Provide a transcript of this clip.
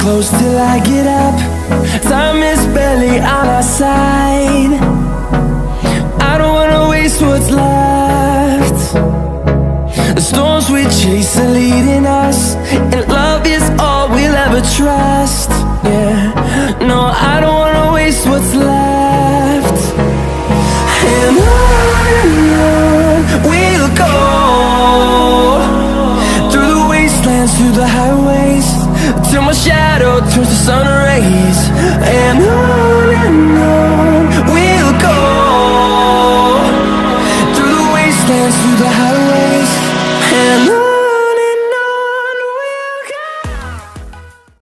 close till I get up. Time is barely on our side. I don't wanna waste what's left. The storms we chase are leading us, and love is all we'll ever trust. Yeah, no, I don't wanna waste what's left. And on we'll go, through the wastelands, through the highways, till my shadow turns to sun